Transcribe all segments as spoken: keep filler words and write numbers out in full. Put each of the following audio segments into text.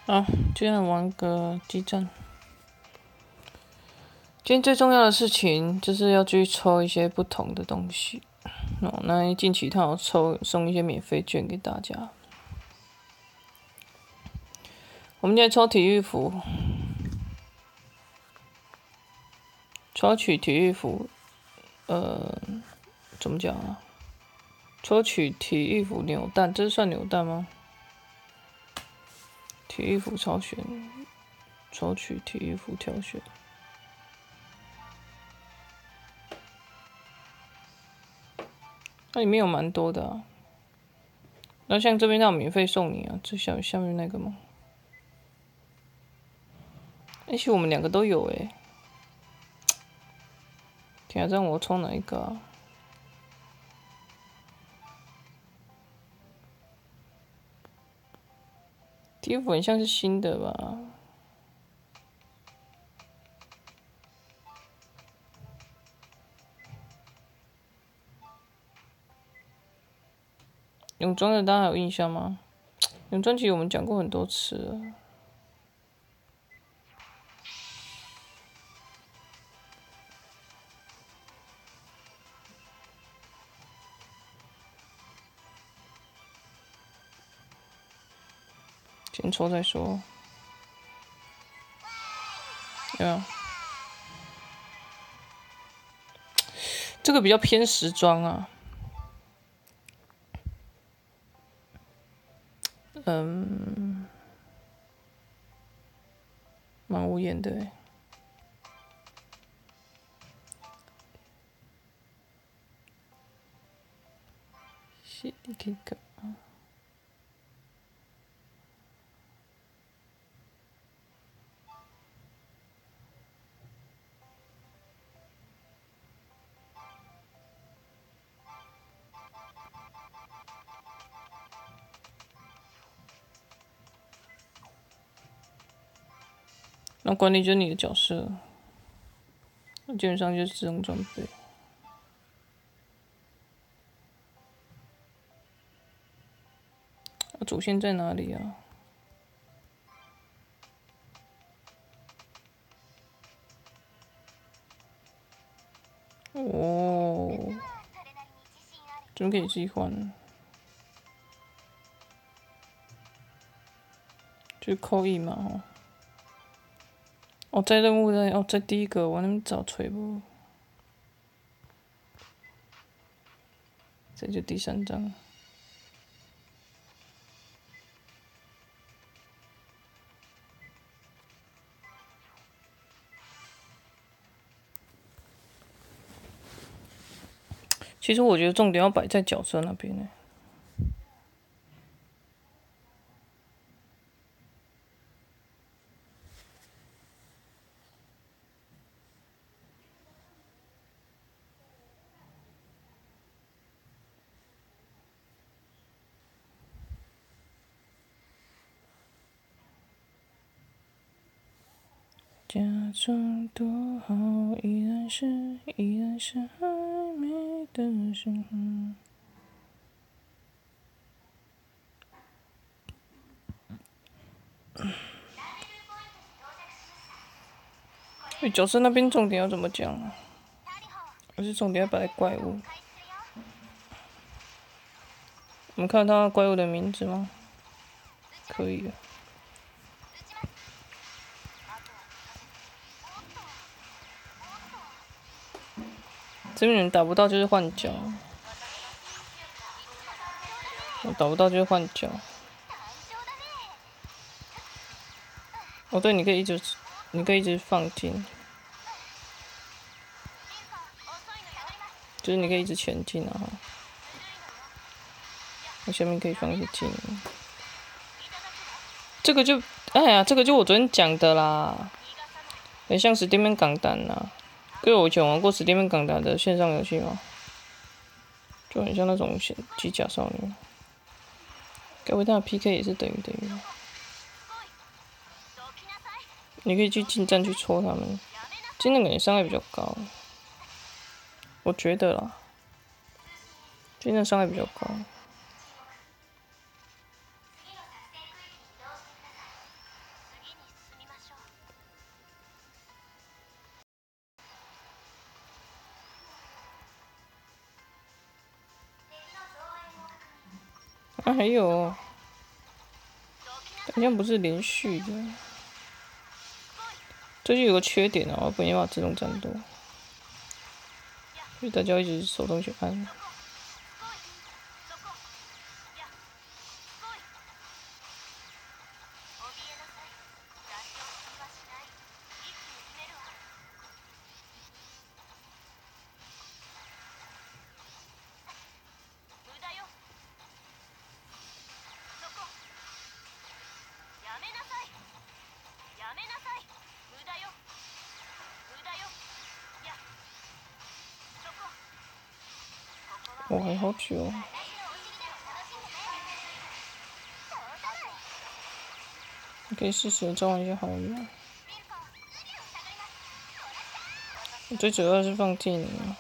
好，今天玩个激战。今天最重要的事情就是要去抽一些不同的东西。哦，那近期他有抽送一些免费券给大家。我们今天抽体育服，抽取体育服，呃，怎么讲啊？抽取体育服扭蛋，这是算扭蛋吗？体育服挑选，抽取体育服挑选。那里面有蛮多的啊。那像这边那种免费送你啊，这下下面那个吗？而且我们两个都有诶。天啊，这样我抽哪一个啊？体育服很像是新的吧？泳装的大家有印象吗？泳装其实我们讲过很多次了。先抽再说。对啊，这个比较偏时装啊。嗯，蛮无言的欸。是，你可以看。那管理就是你的角色，那基本上就是自动装备。啊，主线在哪里啊？哦，这边可以自己换，就是扣一嘛哦。哦，在任务在哦，在第一个我那边找锤不？这就第三章。其实我觉得重点要摆在角色那边呢。假装多好，依然是依然是暧昧的讯号。所以角色那边重点要怎么讲啊？还是重点要摆在怪物？我们看到怪物的名字吗？可以了。这边人打不到就是换角，我打不到就是换角。哦，对，你可以一直，你可以一直放进，就是你可以一直前进啊。我下面可以放一些技能。这个就，哎呀，这个就我昨天讲的啦，很像史蒂芬港单呐。各位，我以前玩过史蒂芬港单的线上游戏吗？就很像那种机甲少女。该不会他的 P K 也是等于等于？你可以去近战去戳他们，近战感觉伤害比较高，我觉得啦，近战伤害比较高。 。 啊，还有，好像不是连续的。这就有个缺点哦，不没办法自动战斗，所以大家一直手动去按。我还好久哦。你可以试试召唤一下好友。我最主要是放技能啊。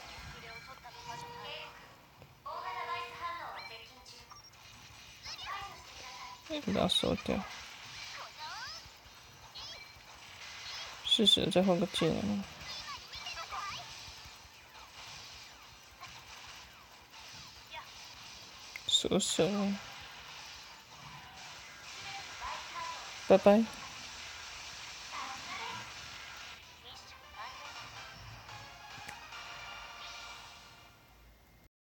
把它收掉。试试再换个技能。蛇蛇。拜拜。